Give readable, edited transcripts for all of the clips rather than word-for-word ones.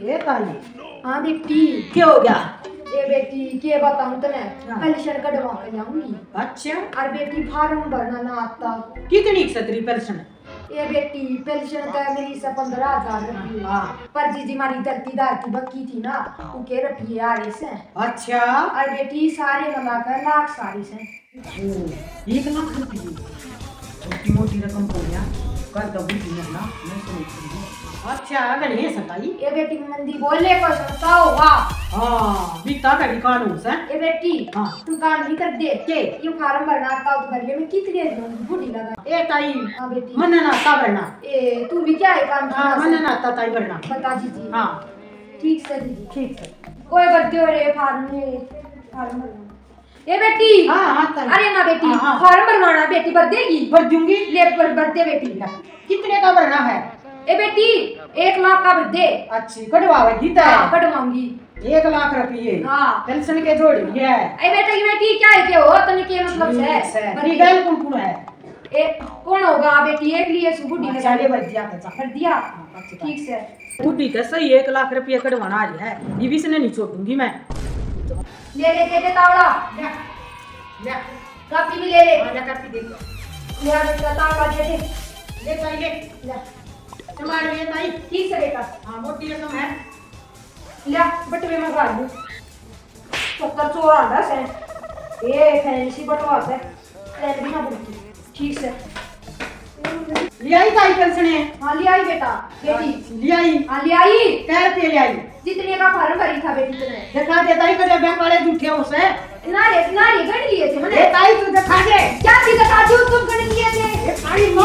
ये ताई। हाँ बेटी। क्या हो गया? ये बेटी के बताऊं तने पेंशन कटवा के जाऊंगी। अच्छा। और बेटी फार्म भरना ना आता। कितनी क्षत्रिय पेंशन? ये बेटी पेंशन तो मेरी से 15,000 रुपये। पर जी हमारी दर्दीदार की बक्की थी ना उनके रुपये आ रहे से। अच्छा। और बेटी सारे मिलाकर लाख सारी से। 1 लाख रुपये छोटी मोटी रकम हो गया कर दो ना मैं समझती। अच्छा गणेश है सताई। ये बेटी मंदी बोले को सकता होगा। हाँ बीता का कानून से। ये बेटी हाँ तुम काम नहीं कर दे के ये फार्म भरना आता तो भर ले मैं कितने बूढ़ी लगा। ए ताई। हाँ बेटी मन ना ता भरना। ए तू भी क्या है काम हाँ मन ना ता ताई भरना। बता दीजिए। हाँ ठीक से दीदी। ठीक है। कोई बर्दे हो रे फार्म में फार्म भरना। ये बेटी। हाँ हाँ ताई। अरे ना बेटी हाँ फार्म भरवाना बेटी भर देगी। भर दूंगी। ले भर दे बेटी। कितने का भरना है? ए बेटी 1 लाख का भर दे। अच्छी कटवाएगी तो कटवाऊंगी 1 लाख रुपये। हाँ पेंशन के जोड़ी है। ए बेटा की बेटी क्या है के हो तने के मतलब है बड़ी गैल कौन है? ए कौन होगा बेटी एक लिए सुबुडी ने चाले भर दिया भर दिया। ठीक से बूढ़ी का सही 1 लाख रुपये कटवाना आ रही है बीवी से नहीं छोड़ूंगी मैं। ले ले दे तावड़ा ले कापी भी ले ले। कापी दे यार तावड़ा दे दे। ले ताई ले संभाल ले ताई। ठीक से बेटा। हाँ मोटी रकम है। ले बटवे में गाड़ दू 70-84 से ये फैंसी बटवा से ले भी ना बोलती। ठीक से ले आई ताई पेंशन है। हाँ ले आई बेटा बेटी ले आई। हाँ ले आई। क्या रुपये ले आई? जितने का फार्म भरी था बेटी तुमने दिखा दे ताई करे बैंक वाले झूठे उसे ना रे गण लिए थे मैंने। ताई तू दिखा दे। क्या चीज दिखा दूं तुम गण लिए थे। ताई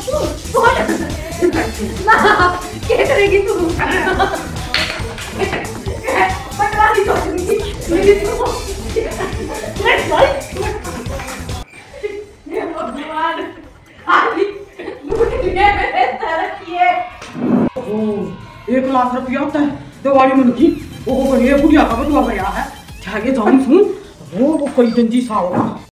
ना क्या करेगी तू पटवारी तो मेरी तो ले भाई ये भगवान खाली लूट लिए मेरे तरक्की है। ओ 1 लाख रुपया होता है दिवाली में की वो बढ़िया बुढ़िया का बटुआ गया है जाके जाऊं सुन वो कोई दंजी सा होगा।